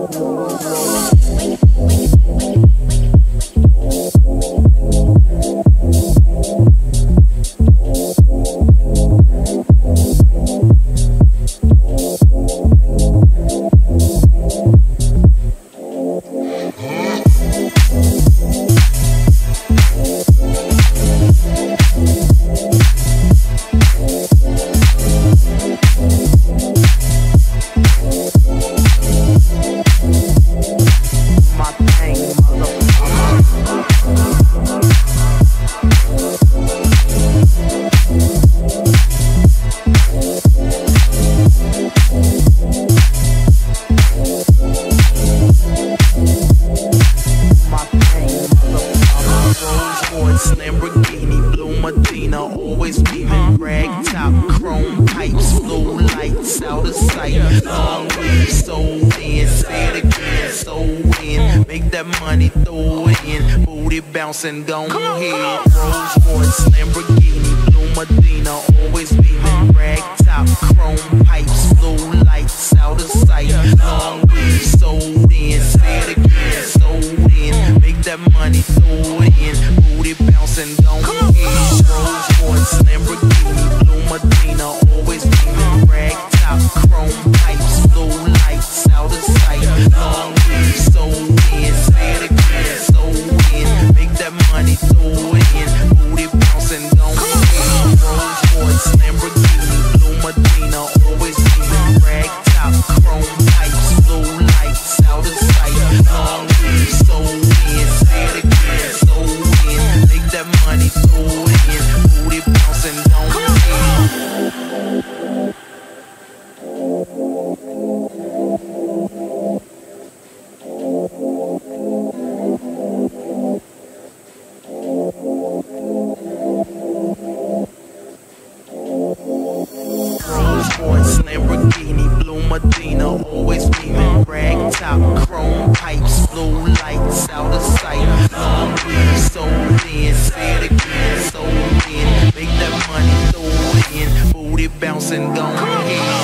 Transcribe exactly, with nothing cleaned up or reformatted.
And gon' hit Rolls Royce, Lamborghini, Blue Medina, always beaming, rag top, chrome pipes, blue lights, out of sight, long weed, sold in, say it again, sold in, make that money, throw it in, booty bouncing, gon' hit Rolls Royce, Lamborghini, Blue Medina, always beaming, rag top, chrome pipes, blue lights, out of sight, long weed, sold in, say it again, sold in, make that money, throw it in, booty bouncing, gon' hit Rolls Royce, Lamborghini, Blue Medina, always beaming, rag top, chrome pipes, blue lights, out of sight, long weed, sold in, say it again, sold in, make that money, throw it in, booty bouncing, gon' hit. Lamborghini, Blue Medina, always beaming, rag top, chrome pipes, blue lights, out of sight, long weed, sold in, say it again, sold in, make that money, throw it in, booty bouncing, gon' hit.